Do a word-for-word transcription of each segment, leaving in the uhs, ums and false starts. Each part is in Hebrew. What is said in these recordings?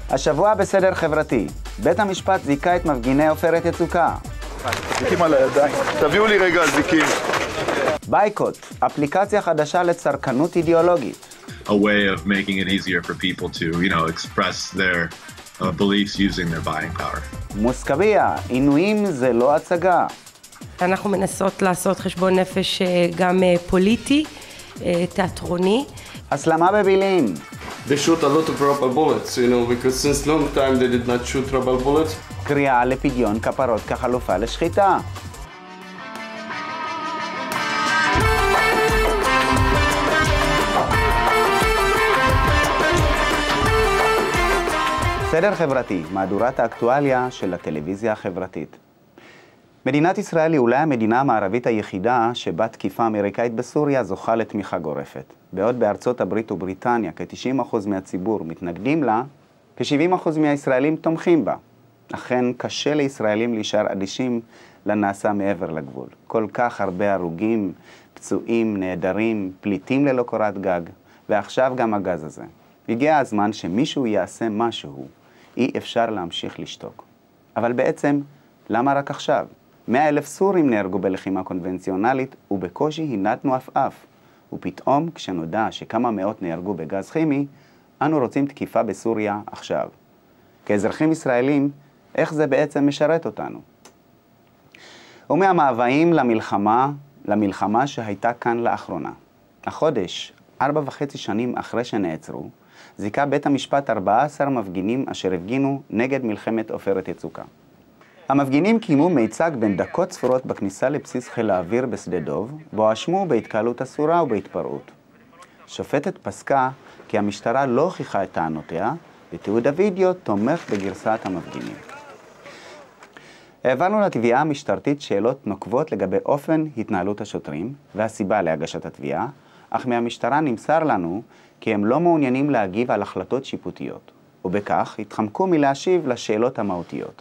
השבוע בסדר חברתי, בית המשפט זיכה את מפגיני עופרת יצוקה. זיקים על הידיים, תביאו לי רגע זיקים. בייקוט, אפליקציה חדשה לצרכנות אידיאולוגית. A way of making it easier for people to, you know, express their uh, beliefs using their buying power. מוסקביה, עינויים זה לא הצגה. אנחנו מנסות לעשות חשבון נפש גם פוליטי, תיאטרוני. הסלמה בבילין. They shoot a lot of rubber bullets, you know, because since long time they did not shoot rubber bullets. קריאה לפדיון כפרות כחלופה לשחיטה. סדר חברתי, מהדורת האקטואליה של הטלוויזיה החברתית. מדינת ישראל היא אולי המדינה המערבית היחידה שבה תקיפה אמריקאית בסוריה זוכה לתמיכה גורפת. בעוד בארצות הברית ובריטניה כ-תשעים אחוז מהציבור מתנגדים לה, כ-שבעים אחוז מהישראלים תומכים בה. אכן קשה לישראלים להישאר אדישים לנעשה מעבר לגבול. כל כך הרבה הרוגים, פצועים, נעדרים, פליטים ללא קורת גג, ועכשיו גם הגז הזה. הגיע הזמן שמישהו יעשה משהו, אי אפשר להמשיך לשתוק. אבל בעצם, למה רק עכשיו? מאה אלף סורים נהרגו בלחימה קונבנציונלית ובקושי הנדנו אף אף. ופתאום כשנודע שכמה מאות נהרגו בגז כימי, אנו רוצים תקיפה בסוריה עכשיו. כאזרחים ישראלים, איך זה בעצם משרת אותנו? ומהמאוויים למלחמה, למלחמה שהייתה כאן לאחרונה. החודש, ארבע וחצי שנים אחרי שנעצרו, זיכה בית המשפט ארבעה עשר מפגינים אשר הפגינו נגד מלחמת עופרת יצוקה. המפגינים קיימו מיצג בין דקות ספורות בכניסה לבסיס חיל האוויר בשדה דוב, בו אשמו בהתקהלות אסורה ובהתפרעות. שופטת פסקה כי המשטרה לא הוכיחה את טענותיה, ותיעוד הוידאו תומך בגרסת המפגינים. העברנו לתביעה המשטרתית שאלות נוקבות לגבי אופן התנהלות השוטרים והסיבה להגשת התביעה, אך מהמשטרה נמסר לנו כי הם לא מעוניינים להגיב על החלטות שיפוטיות, ובכך התחמקו מלהשיב לשאלות המהותיות.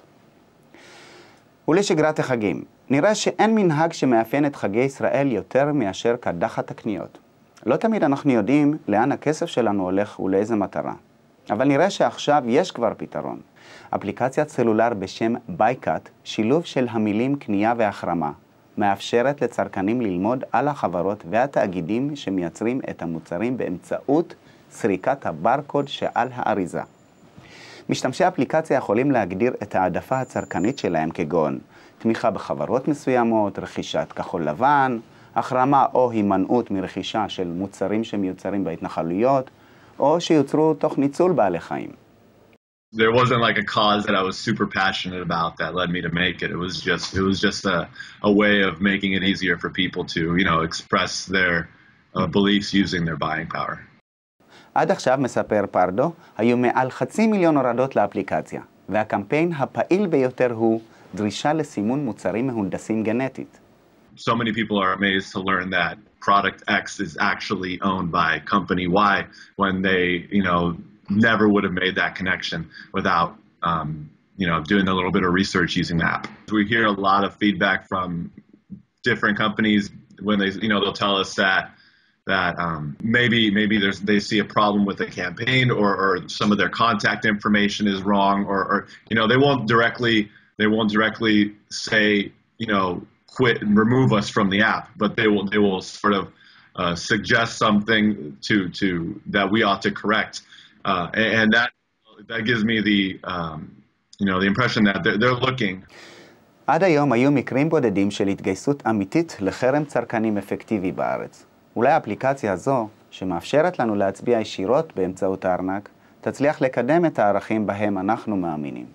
ולשגרת החגים, נראה שאין מנהג שמאפיין את חגי ישראל יותר מאשר קדחת הקניות. לא תמיד אנחנו יודעים לאן הכסף שלנו הולך ולאיזה מטרה. אבל נראה שעכשיו יש כבר פתרון. אפליקציית סלולר בשם בייקט, שילוב של המילים קנייה והחרמה, מאפשרת לצרכנים ללמוד על החברות והתאגידים שמייצרים את המוצרים באמצעות סריקת הברקוד שעל האריזה. משתמשי האפליקציה יכולים להגדיר את העדפה הצרכנית שלהם כגון תמיכה בחברות מסוימות, רכישת כחול לבן, החרמה או הימנעות מרכישה של מוצרים שמיוצרים בהתנחלויות, או שיוצרו תוך ניצול בעלי חיים. There wasn't like a cause that I was super passionate about that led me to make it. It was just it was just a a way of making it easier for people to, you know, express their uh, beliefs using their buying power. עד עכשיו, מספר פרדו, היו מעל חצי מיליון הורדות לאפליקציה, והקמפיין הפעיל ביותר הוא דרישה לסימון מוצרים מהונדסים גנטית. So many people are amazed to learn that product X is actually owned by company Y when they, you know, never would have made that connection without, um, you know, doing a little bit of research using the app. We hear a lot of feedback from different companies when they, you know, they'll tell us that that um, maybe maybe there's they see a problem with the campaign or, or some of their contact information is wrong or, or you know they won't directly they won't directly say, you know, quit and remove us from the app, but they will they will sort of uh, suggest something to to that we ought to correct. Uh, and that that gives me the um, you know the impression that they're, they're looking. עד היום היו מקרים בודדים של התגייסות אמיתית לחרם צרכנים אפקטיבי בארץ. אולי האפליקציה הזו, שמאפשרת לנו להצביע ישירות באמצעות הארנק, תצליח לקדם את הערכים בהם אנחנו מאמינים.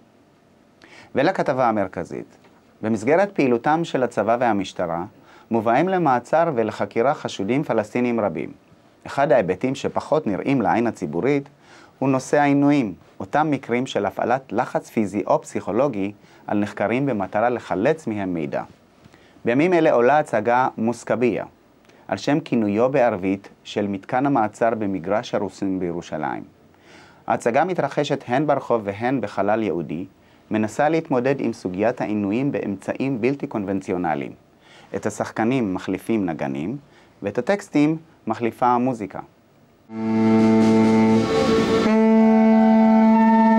ולכתבה המרכזית, במסגרת פעילותם של הצבא והמשטרה, מובאים למעצר ולחקירה חשודים פלסטינים רבים. אחד ההיבטים שפחות נראים לעין הציבורית הוא נושא העינויים, אותם מקרים של הפעלת לחץ פיזי או פסיכולוגי על נחקרים במטרה לחלץ מהם מידע. בימים אלה עולה הצגה מוסקביה, על שם כינויו בערבית של מתקן המעצר במגרש הרוסים בירושלים. ההצגה מתרחשת הן ברחוב והן בחלל יהודי, מנסה להתמודד עם סוגיית העינויים באמצעים בלתי קונבנציונליים. את השחקנים מחליפים נגנים, ואת הטקסטים מחליפה המוזיקה.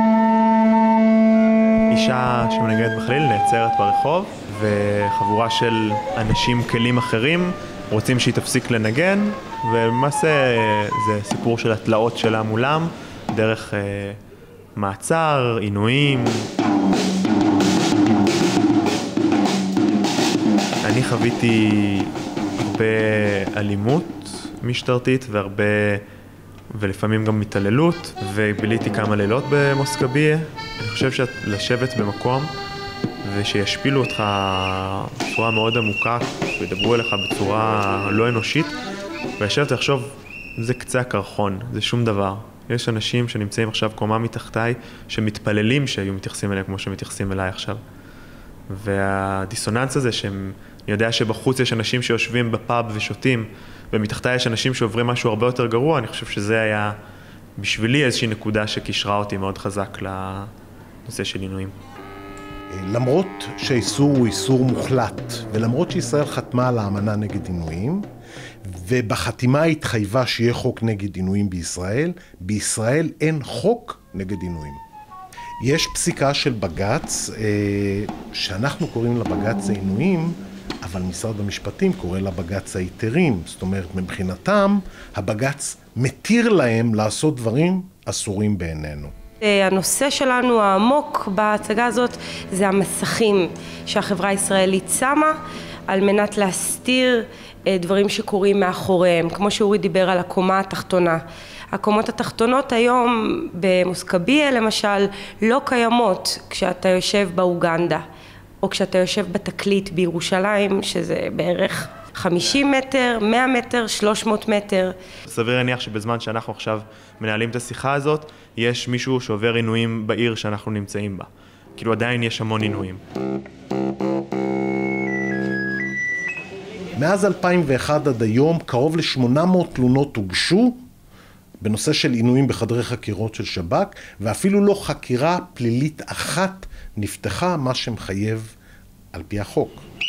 עצרת ברחוב, וחבורה של אנשים כלים אחרים רוצים שהיא תפסיק לנגן, ולמעשה זה סיפור של התלאות שלה מולם, דרך אה, מעצר, עינויים. אני חוויתי הרבה אלימות משטרתית והרבה, ולפעמים גם מתעללות, וביליתי כמה לילות במוסקביה. אני חושב שלשבת במקום ושישפילו אותך בצורה מאוד עמוקה, וידברו אליך בצורה לא אנושית, וישבת לחשוב, זה קצה הקרחון, זה שום דבר. יש אנשים שנמצאים עכשיו קומה מתחתיי, שמתפללים שהיו מתייחסים אליהם כמו שמתייחסים אליי עכשיו. והדיסוננס הזה שהם, אני יודע שבחוץ יש אנשים שיושבים בפאב ושותים, ומתחתיי יש אנשים שעוברים משהו הרבה יותר גרוע, אני חושב שזה היה בשבילי איזושהי נקודה שקישרה אותי מאוד חזק לנושא של עינויים. למרות שהאיסור הוא איסור מוחלט, ולמרות שישראל חתמה על האמנה נגד עינויים, ובחתימה התחייבה שיהיה חוק נגד עינויים בישראל, בישראל אין חוק נגד עינויים. יש פסיקה של בג"ץ, שאנחנו קוראים לבג"ץ העינויים, אבל משרד המשפטים קורא לבג"ץ היתרים. זאת אומרת, מבחינתם, הבג"ץ מתיר להם לעשות דברים אסורים בעינינו. הנושא שלנו העמוק בהצגה הזאת זה המסכים שהחברה הישראלית שמה על מנת להסתיר דברים שקורים מאחוריהם, כמו שאורי דיבר על הקומה התחתונה. הקומות התחתונות היום במוסקביה למשל לא קיימות כשאתה יושב באוגנדה, או כשאתה יושב בתקליט בירושלים, שזה בערך חמישים מטר, מאה מטר, שלוש מאות מטר. סביר להניח שבזמן שאנחנו עכשיו מנהלים את השיחה הזאת, יש מישהו שעובר עינויים בעיר שאנחנו נמצאים בה. כאילו עדיין יש המון עינויים. מאז אלפיים ואחת עד היום קרוב ל-שמונה מאות תלונות הוגשו בנושא של עינויים בחדרי חקירות של שב"כ, ואפילו לא חקירה פלילית אחת נפתחה, מה שמחייב על פי החוק.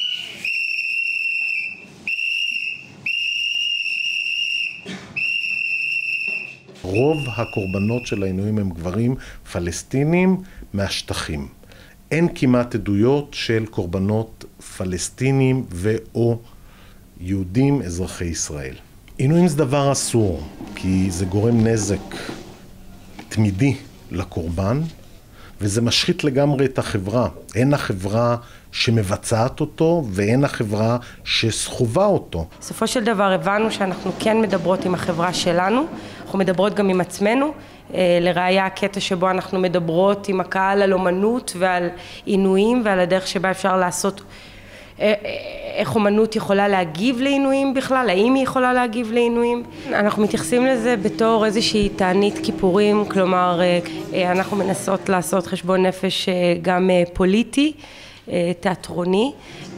רוב הקורבנות של העינויים הם גברים פלסטינים מהשטחים. אין כמעט עדויות של קורבנות פלסטינים ואו יהודים אזרחי ישראל. עינויים זה דבר אסור, כי זה גורם נזק תמידי לקורבן, וזה משחית לגמרי את החברה. אין החברה שמבצעת אותו, ואין החברה שסחובה אותו. בסופו של דבר הבנו שאנחנו כן מדברות עם החברה שלנו, אנחנו מדברות גם עם עצמנו, לראיה הקטע שבו אנחנו מדברות עם הקהל על אומנות ועל עינויים ועל הדרך שבה אפשר לעשות, איך אומנות יכולה להגיב לעינויים בכלל, האם היא יכולה להגיב לעינויים. אנחנו מתייחסים לזה בתור איזושהי תענית כיפורים, כלומר אנחנו מנסות לעשות חשבון נפש גם פוליטי, תיאטרוני.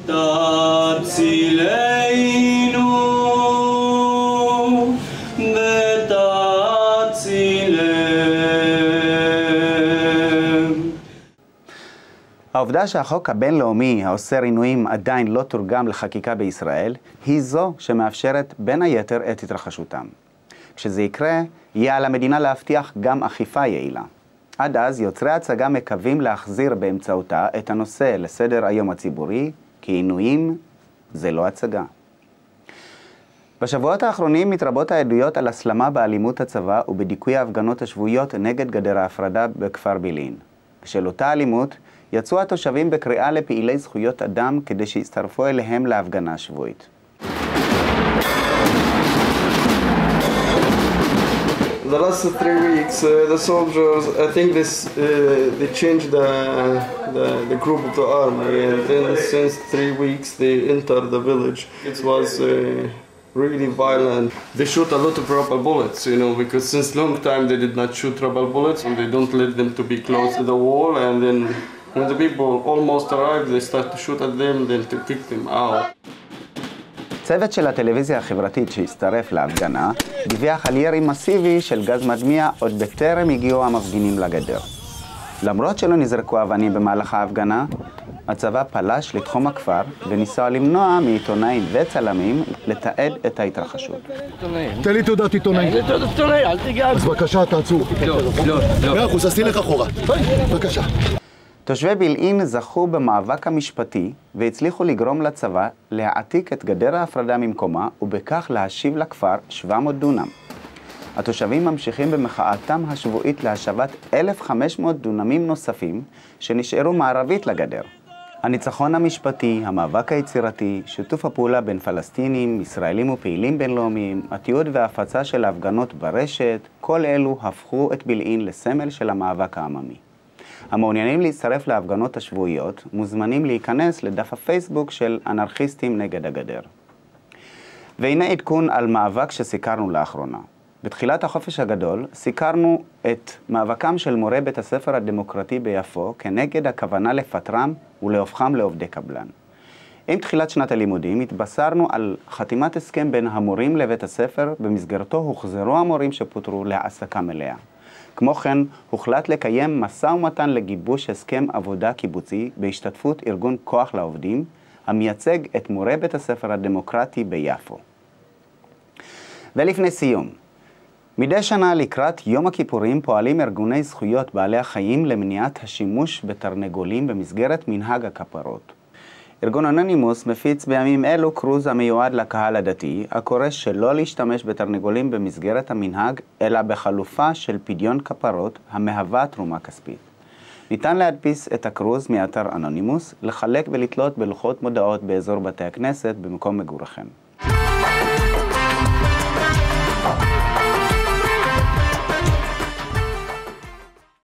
תצילנו העובדה שהחוק הבינלאומי האוסר עינויים עדיין לא תורגם לחקיקה בישראל, היא זו שמאפשרת בין היתר את התרחשותם. כשזה יקרה, יהיה על המדינה להבטיח גם אכיפה יעילה. עד אז יוצרי הצגה מקווים להחזיר באמצעותה את הנושא לסדר היום הציבורי, כי עינויים זה לא הצגה. בשבועות האחרונים מתרבות העדויות על הסלמה באלימות הצבא ובדיכוי ההפגנות השבועיות נגד גדר ההפרדה בכפר בילין. בשל אותה אלימות יצאו התושבים בקריאה לפעילי זכויות אדם כדי שיצטרפו אליהם להפגנה השבועית. The last three weeks, uh, the soldiers, I think this, uh, they changed the, the, the group of the army, and then since three weeks they entered the village. It was uh, really violent. They shoot a lot of rubber bullets, you know, because since long time they did not shoot rubber bullets, and they don't let them to be close to the wall, and then when the people almost arrive, they start to shoot at them, then to kick them out. צוות של הטלוויזיה החברתית שהצטרף להפגנה דיווח על ירי מסיבי של גז מדמיע עוד בטרם הגיעו המפגינים לגדר. למרות שלא נזרקו אבנים במהלך ההפגנה, הצבא פלש לתחום הכפר וניסה למנוע מעיתונאים וצלמים לתעד את ההתרחשות. תן לי תעודת עיתונאי. תן לי תעודת עיתונאי, אל תיגע. אז בבקשה, תעצור. לא, לא, לא. מאה אחוז, אז תלך אחורה. בבקשה. תושבי בילעין זכו במאבק המשפטי והצליחו לגרום לצבא להעתיק את גדר ההפרדה ממקומה ובכך להשיב לכפר שבע מאות דונם. התושבים ממשיכים במחאתם השבועית להשבת אלף וחמש מאות דונמים נוספים שנשארו מערבית לגדר. הניצחון המשפטי, המאבק היצירתי, שיתוף הפעולה בין פלסטינים, ישראלים ופעילים בינלאומיים, התיעוד וההפצה של ההפגנות ברשת, כל אלו הפכו את בילעין לסמל של המאבק העממי. המעוניינים להצטרף להפגנות השבועיות מוזמנים להיכנס לדף הפייסבוק של אנרכיסטים נגד הגדר. והנה עדכון על מאבק שסיקרנו לאחרונה. בתחילת החופש הגדול סיקרנו את מאבקם של מורי בית הספר הדמוקרטי ביפו כנגד הכוונה לפטרם ולהופכם לעובדי קבלן. עם תחילת שנת הלימודים התבשרנו על חתימת הסכם בין המורים לבית הספר, במסגרתו הוחזרו המורים שפוטרו להעסקה מלאה. כמו כן, הוחלט לקיים משא ומתן לגיבוש הסכם עבודה קיבוצי בהשתתפות ארגון כוח לעובדים, המייצג את מורי בית הספר הדמוקרטי ביפו. ולפני סיום, מדי שנה לקראת יום הכיפורים פועלים ארגוני זכויות בעלי החיים למניעת השימוש בתרנגולים במסגרת מנהג הכפרות. ארגון אנונימוס מפיץ בימים אלו קרוז המיועד לקהל הדתי, הקורא שלא להשתמש בתרנגולים במסגרת המנהג, אלא בחלופה של פדיון כפרות המהווה תרומה כספית. ניתן להדפיס את הקרוז מאתר אנונימוס, לחלק ולתלות בלוחות מודעות באזור בתי הכנסת במקום מגוריכם.